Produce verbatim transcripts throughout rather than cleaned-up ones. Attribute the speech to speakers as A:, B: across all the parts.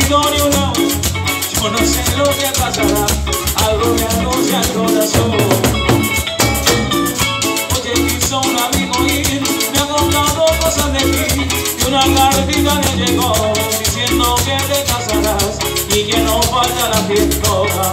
A: dicho ni una. Yo no sé lo que pasará, algo me anuncia el corazón. Oye, quiso un amigo ir, me ha contado cosas de ti, y una cartita le llegó diciendo que te casarás y que no falta la fiesta.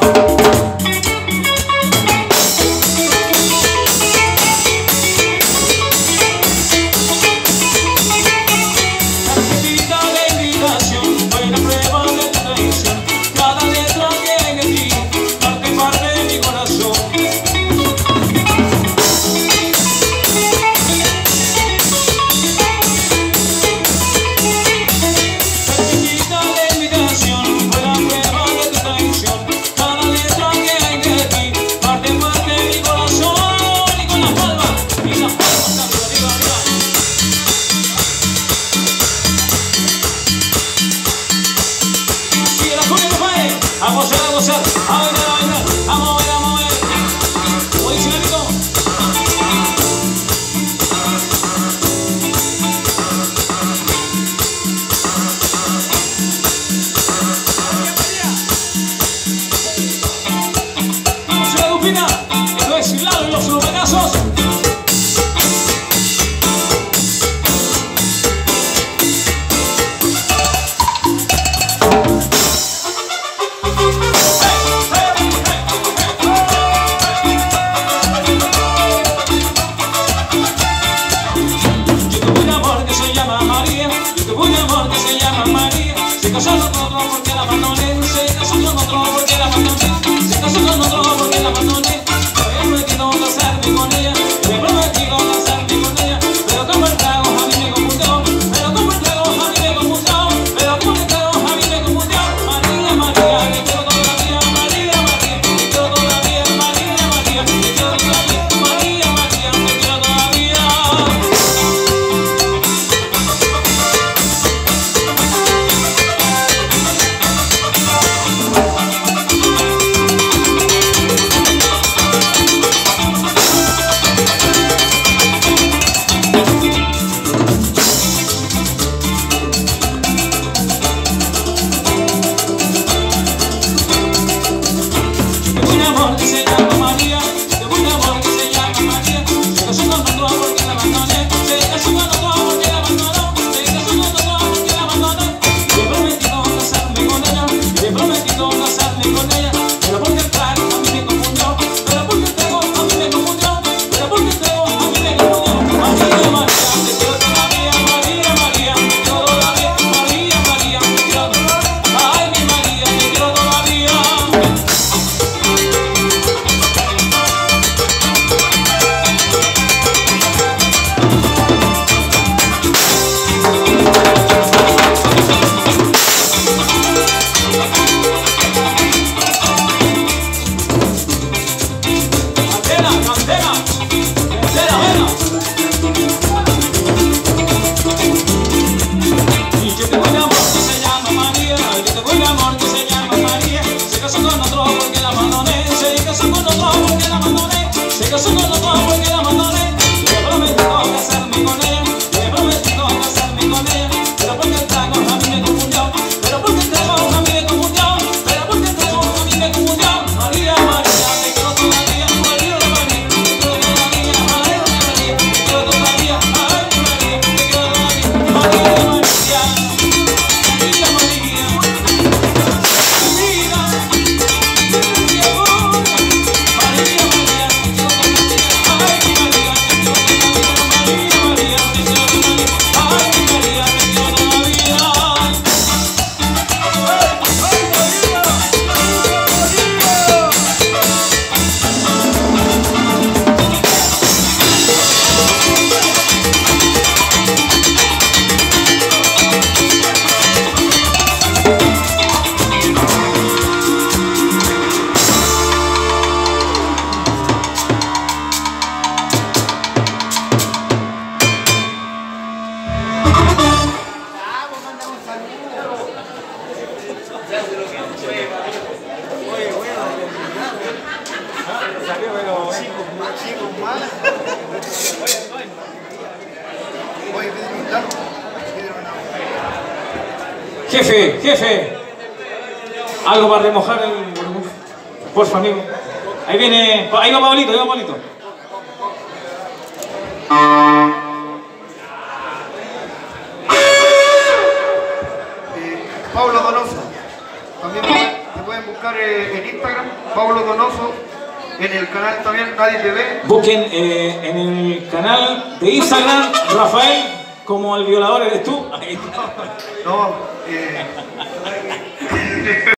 A: A gozar, a gozar, a bailar, a bailar, vamos a ver, vamos a ver. Como dice el amigo. Vamos a la Dupina, esto es Lalo y los Lupenazos. Se casó con otro porque la abandoné, se casó con otro porque la abandoné, se casó con otro porque la abandoné. Me había prometido casarme con ella, me he prometido casarme con ella, pero como el trago a mí me confundió, pero como el trago a mí me confundió, pero como el trago a mí me confundió. María, María, te quiero todavía, María, María, te quiero todavía, María, María, te quiero todavía, María, María, te quiero todavía. Jefe, jefe. Algo para remojar el... Porfa, amigo. Ahí viene... Ahí va Pablito, ahí va Pablito.
B: Eh, Pablo Donoso. También te pueden buscar eh, en Instagram. Pablo Donoso. En el canal también Nadie Te Ve.
A: Busquen eh, en el canal de Instagram, Rafael, como el violador eres tú.
B: No, eh...